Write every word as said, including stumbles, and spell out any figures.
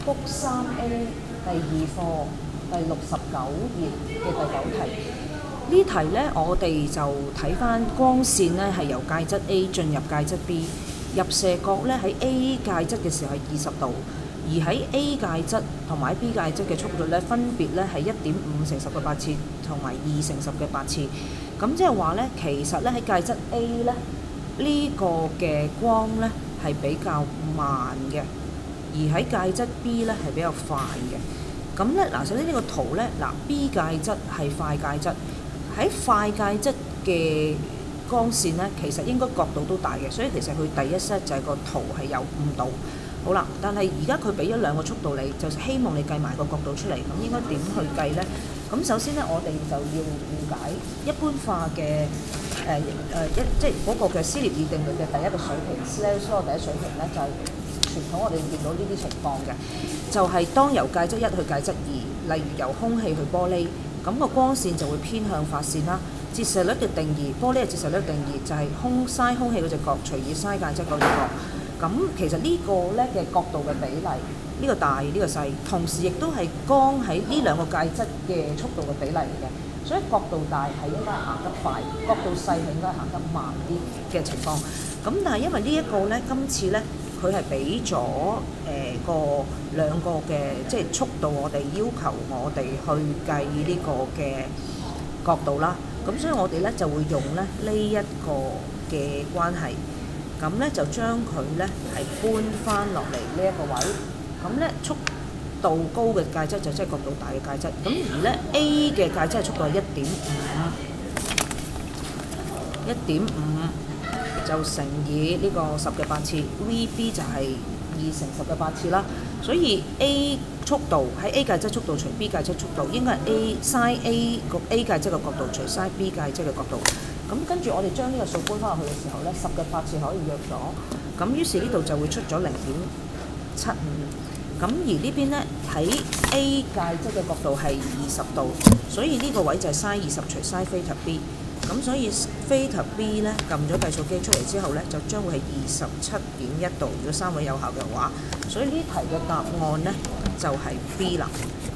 Book 三 A 第二課第六十九頁嘅第九題。呢題呢，我哋就睇翻光線呢係由介質 A 進入介質 B， 入射角呢喺 A 介質嘅時候係二十度，而喺 A 介質同埋 B 介質嘅速度呢，分別呢係一點五乘十嘅八次同埋二乘十嘅八次。咁即係話呢，其實呢喺介質 A 呢，呢、呢個嘅光呢係比較慢嘅，而喺介質 B 呢係比較快嘅。咁呢，嗱，首先呢個圖呢，嗱 B 介質係快介質。喺快介質嘅光線呢，其實應該角度都大嘅，所以其實佢第一 set 就係個圖係有誤導。好啦，但係而家佢俾咗兩個速度你，就希望你計埋個角度出嚟。咁應該點去計呢？咁首先呢，我哋就要了解一般化嘅誒誒一即係嗰個嘅斯列爾定律嘅第一個水平 Snell's law 第一水平呢，就係、是、傳統我哋見到呢啲情況嘅，就係、是、當由介質一去介質二，例如由空氣去玻璃。咁個光線就會偏向發線啦。折射率嘅定義，玻璃嘅折射率定義就係空嘥空氣嗰隻角除以嘥介質嗰隻角。咁其實呢個咧嘅角度嘅比例，呢、呢個大呢、呢個細，同時亦都係光喺呢兩個介質嘅速度嘅比例嚟嘅。所以角度大係應該行得快，角度細係應該行得慢啲嘅情況。咁但係因為呢一個咧，今次咧佢係俾咗誒個兩個嘅即係速度，我哋要求我哋去計呢個嘅角度啦。咁所以我哋咧就會用咧呢一個嘅關係，咁咧就將佢咧係搬翻落嚟呢一個位。咁咧速度高嘅介質就即係角度大嘅介質。咁而咧 A 嘅介質嘅速度係一點五，一點五就乘以呢個十嘅八次 ，V B 就係二乘十嘅八次啦。所以 A 速度喺 A 介質速度除 B 介質速度，應該係 A 嘥 A 個 A 介質嘅角度除嘥 B 介質嘅角度。咁跟住我哋將呢個數搬翻落去嘅時候咧，十嘅八次可以約咗，咁於是呢度就會出咗零點七五。咁而呢邊咧喺 A 介質嘅角度係二十度，所以呢個位就係嘥二十除嘥菲塔 B。咁所以菲塔 B 咧撳咗計數機出嚟之後咧，就將會係二十七點一度。如果三位有效嘅話，所以呢題嘅答案咧就係 B 啦。